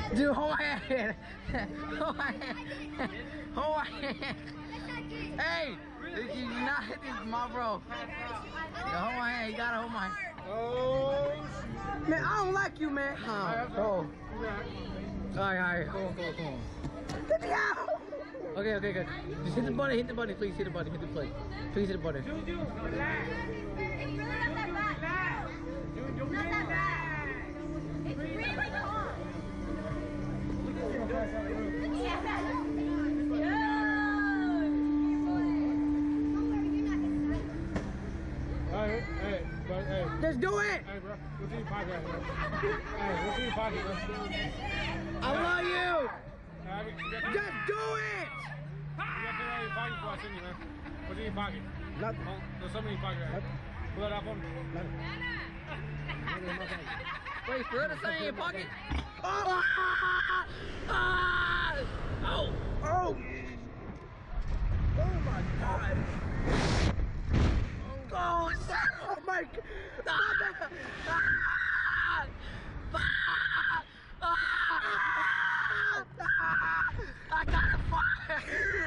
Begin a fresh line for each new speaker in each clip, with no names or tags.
Dude, hold my hand. Hold my hand. Hold my hand. Hey, you not hit this, my bro. Yo, hold my hand. You gotta hold my hand.
Oh,
man, I don't like you, man. Oh. Alright, come on. Get me out! Okay, good. Just hit the button, please. Hit the button, please. Please hit the button.
Juju, relax. It's really not that bad. It's not that bad. It's really calm.
Hey,
Just do it!
hey, bro. What's in your pocket, bro? Hey, what's in your pocket, bro?
I love you!
You
Just do it!
got that in your pocket before I send you, man. What's in your pocket?
Nothing.
Oh, there's something in your pocket, right? Pull that up on me.
Wait, for real, something in your pocket? Oh! Oh my God! Oh my God! I got a fire!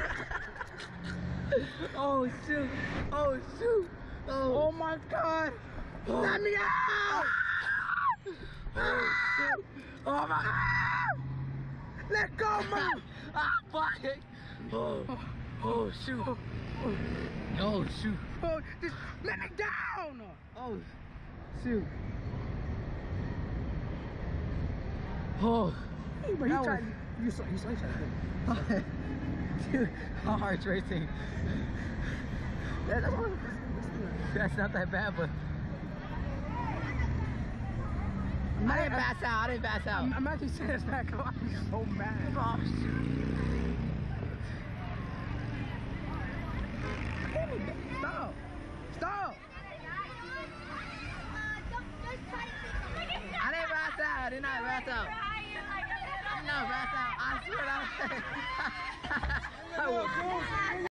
Oh shoot! Oh my God! Let me out! Oh shoot! Oh my God! Let go, man! Fuck it! Oh shoot! Oh shoot! Oh, just let me down! Oh shoot! Oh,
Hey, bro, you saw each other.
dude, my heart's racing. That's not that bad, but I didn't pass out.
I'm actually saying it's not cool. I'm so mad.
Oh shoot! Stop! I didn't pass out. I did not pass out. I swear I was.